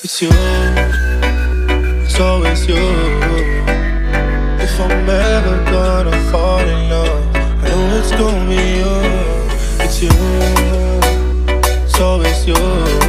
It's you, it's always you. If I'm ever gonna fall in love, I know it's gonna be you. It's you, it's always you.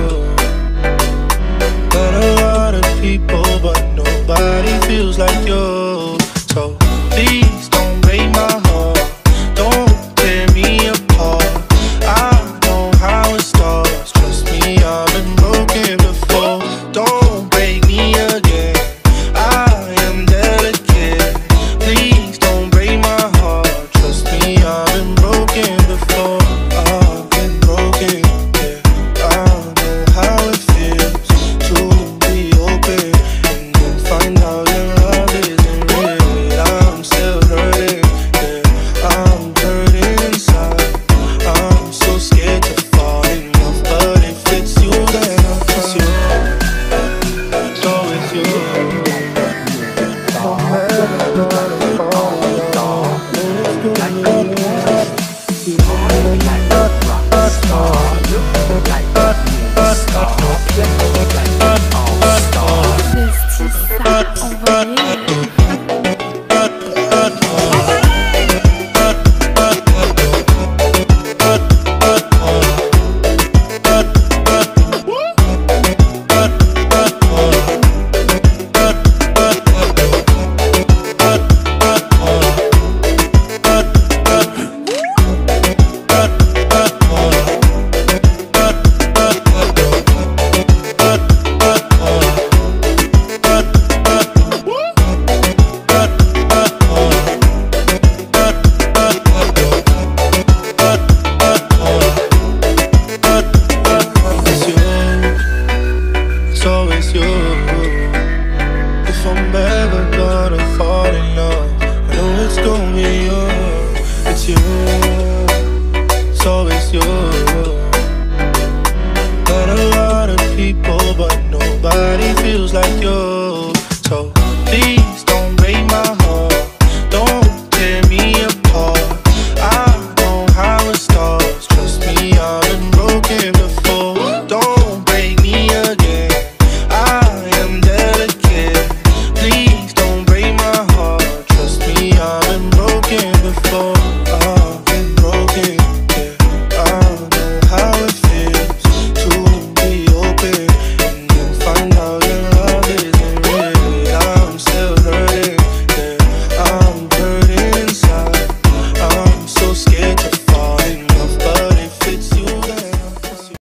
Got a lot of people, but nobody feels like you. So please don't break my heart, don't tear me apart. I know how it starts, trust me, I've been broken before. Don't break me again, I am delicate. Please don't break my heart, trust me, I've been broken before. I've been broken, yeah. I know how it feels to be open and then find out your love isn't real. I'm still hurting, yeah. I'm hurting inside. I'm so scared to fall in love, but if it's you, then I'll trust you. It's always you. No matter what.